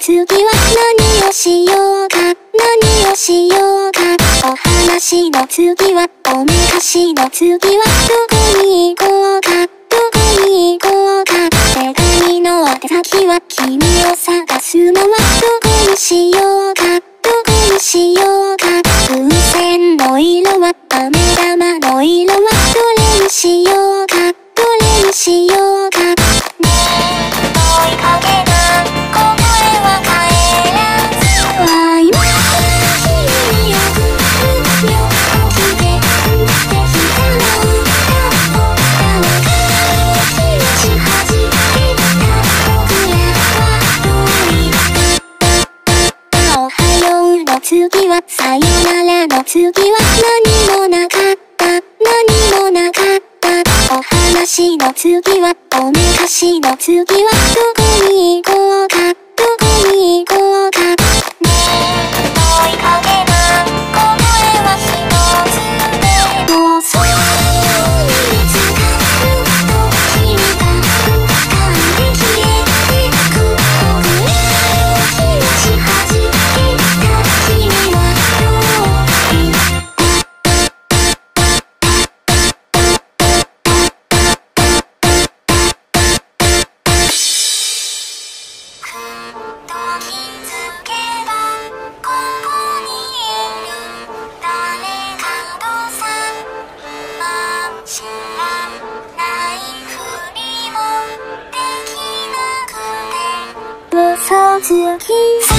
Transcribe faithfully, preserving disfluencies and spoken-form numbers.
次は何をしようか、何をしようか。お話の次はおめかしの次はどこに行こうか、どこに行こうか。手紙の宛先は君を探すのはどこにしようか、どこにしようか。風船の色は飴玉の色はどれにしようか、どれにしようか。ねえ問いかけな答えは帰らずは今君によくよく来てできたのだと誰か気持ち始めた僕らはどうにおはようの次はさよならの次は何もなかった何もなかったお話の次はおめかしの次はどこに行こうか、どこに行こうか。ねえ問いかけな答えは一つでもそうに見つかると君が浮かんで消えてく僕ら気持ち始めた君はどうに気づけばここにいる誰かとさま知らないふりもできなくて嘘つき